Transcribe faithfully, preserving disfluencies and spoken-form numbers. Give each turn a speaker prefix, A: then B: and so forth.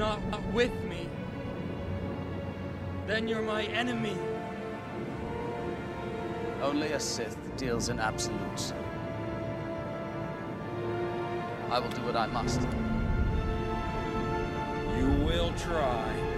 A: not with me, then you're my enemy.
B: Only a Sith deals in absolutes. I will do what I must.
A: You will try.